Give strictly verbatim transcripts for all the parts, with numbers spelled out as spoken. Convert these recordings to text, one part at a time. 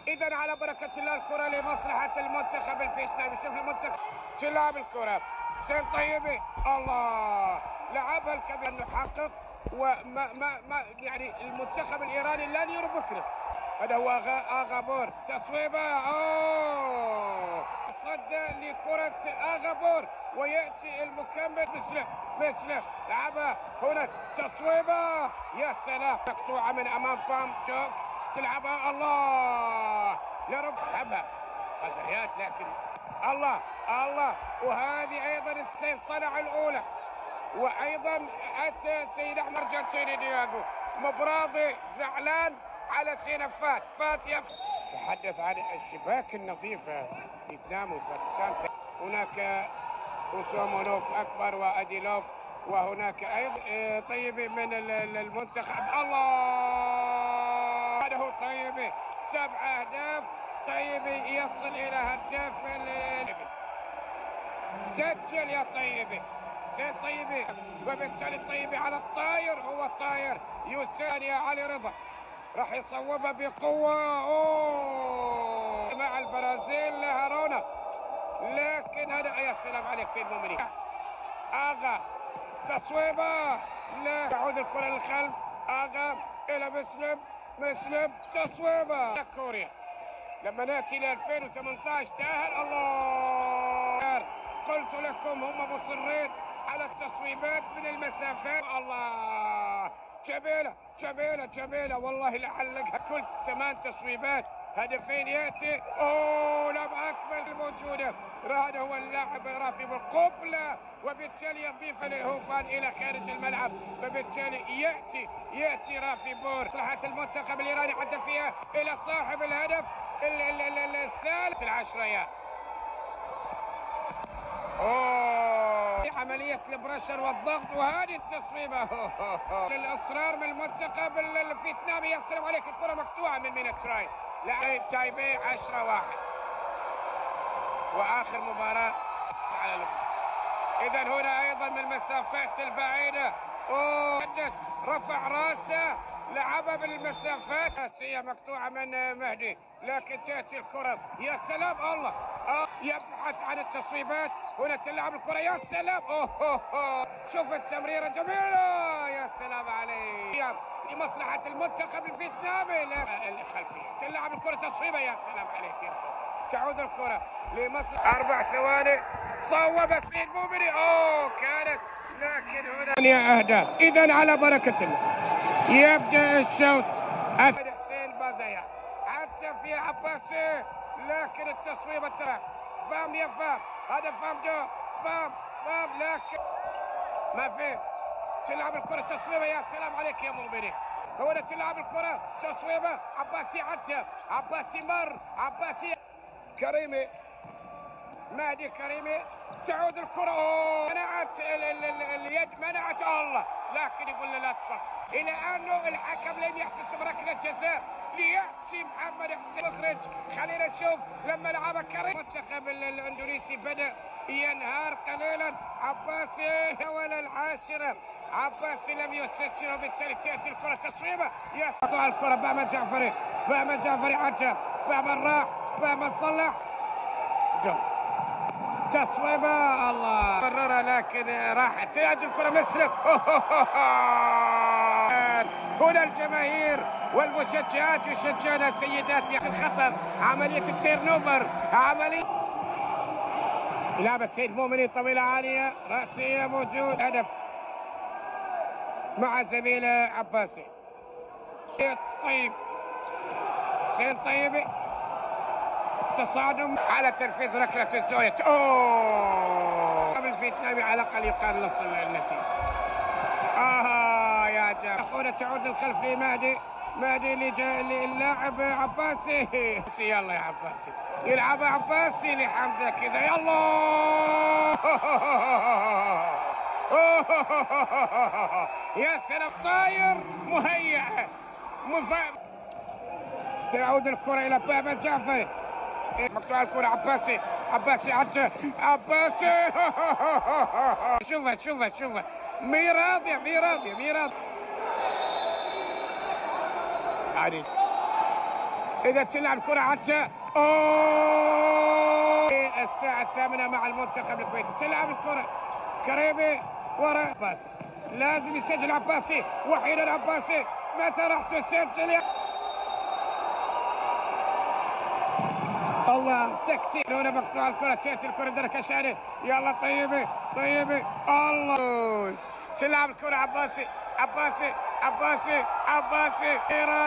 اذا على بركه الله الكره لمصلحه المنتخب الفيتنامي. شوف المنتخب شو لعب الكره، حسين طيبي الله لعبها الكبير انه حقق، وما ما ما يعني المنتخب الايراني لن يربكنا. هذا هو اغا اغابور تصويبه، اوه صد لكره اغابور وياتي المكمل مسلم مسلم لعبها هنا تصويبه، يا سلام مقطوعه من امام فام دوك تلعبها الله يا رب لعبها غزريات، لكن الله الله وهذه ايضا السيد صنع الاولى، وايضا اتى سيد احمد جاتشيني دياغو مبراضي زعلان على سينا فات فات يف تحدث عن الشباك النظيفه في فيتنام وأوزبكستان. هناك اوسومونوف اكبر واديلوف، وهناك ايضا طيبي من المنتخب الله هذا هو طيبي سبع اهداف. طيبي يصل الى هداف سجل يا طيبي سيد طيبي، وبالتالي الطيبي على الطاير هو الطاير يسال يا علي رضا راح يصوبها بقوه اوه مع البرازيل لها رونق، لكن هذا يا سلام عليك سيد مؤمنين اغا تصويبه لا تعود الكره للخلف اغا الى مسلم مسلم تصويبه كوريا. لما ناتي ل ألفين وثمانية عشر تاهل الله، قلت لكم هم مصرين على التصويبات من المسافات الله جميله جميله جميله والله لعلقها كل ثمان تصويبات هدفين ياتي اوه لم اكمل الموجوده. هذا هو اللاعب رافي بالقبله، وبالتالي يضيف هوفان الى خارج الملعب، فبالتالي ياتي ياتي رافي بور مصلحه المنتخب الايراني عدى فيها الى صاحب الهدف الثالث العشرة يا اوه عملية البرشر والضغط وهذه التصويبة الاصرار من المنتخب الفيتنامي. يا سلام عليك الكرة مقطوعة من مينا تراي لاعب تايبي عشرة واحد واخر مباراة على لبنان. اذا هنا ايضا من المسافات البعيدة اوه رفع راسه لعبها بالمسافات هي مقطوعة من مهدي، لكن تأتي الكرة يا سلام الله آه يبحث عن التصويبات. هنا تلعب الكرة يا سلام اوه, أوه, أوه. شوف التمريرة جميلة يا سلام عليه لمصلحة المنتخب الفيتنامي الخلفية تلعب الكرة تصويبة يا سلام عليك يا تعود الكرة لمصلحة أربع ثواني صوب سيد مؤمني اوه كانت، لكن هنا أهداف. إذا على بركة الله يبدأ الشوط. حسين بازايا حتى في عباسي، لكن التصويب التراك فام يا فام هذا فام جو فام فام لكن ما في تلعب الكرة تصويبة يا سلام عليك يا مؤمنين. هنا تلعب الكرة تصويبة عباسي عدى عباسي مر عباسي كريمي مهدي كريمي تعود الكرة اوه منعت اليد منعت الله، لكن يقول له لا تصف الى انه الحكم لم يحتسب ركله جزاء لياتي محمد حسين مخرج. خلينا نشوف لما لعب كريم المنتخب الاندونيسي بدا ينهار قليلا. عباسي ولا العاشره عباسي لم يسجل، وبالتالي تاتي الكره تصويبه يا قطع الكره بأمل جعفري بأمل جعفري عدى بأمل راح بأمل صلح جو تصويبه الله قررها، لكن راحت تأتي الكره مسلم هنا الجماهير والمشجعات يشجعون سيداتي في الخطر عمليه التيرنوفر عمليه لعبه سيد مؤمنين طويله عاليه راسيه موجود هدف مع زميله عباسي. طيب حسين طيبي تصادم على تنفيذ ركله الزاويه اوه قبل الفيتنامي على الاقل يقال نص النتيجه. اه يا جماعه تعود للخلف لمهدي مهدي للاعب عباسي يلا يا عباسي يلعبها عباسي لحمزه كذا يلا يا سلام طاير مهيئه مفاهم. تعود الكره الى بأمل جعفري مقطوع الكره عباسي عباسي عدى عباسي شوفها شوفها شوفها مي راضيه مي راضيه مي راضيه عادي إذا تلعب كرة حتى أوه الساعة الثامنة مع المنتخب الكويتي. تلعب الكرة كريمي وراء عباسي، لازم يسجل عباسي، وحيد العباسي متى راح تسجل؟ الله تكتيك هنا مقطوع الكرة، تأتي الكرة دركشاني، يلا طيبي طيبي الله تلعب الكرة عباسي عباسي عباسي عباسي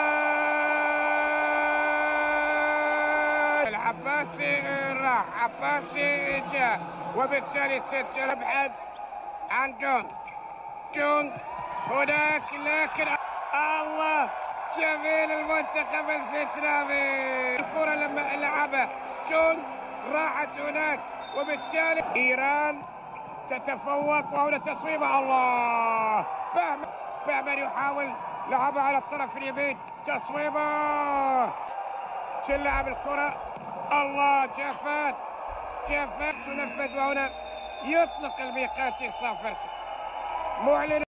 إيران العباسي راح عباسي جاء وبالتالي سجل. ابحث عن جون جون هناك لكن الله جميل المنتخب الفيتنامي. الكرة لما لعبها جون راحت هناك وبالتالي إيران تتفوق. وهنا تصويبة الله بهمن بهمن يحاول لعبها على الطرف اليمين، تصويبة تلعب الكرة الله جافات جافات تنفذ وهنا يطلق الميقاتي صافرته معلن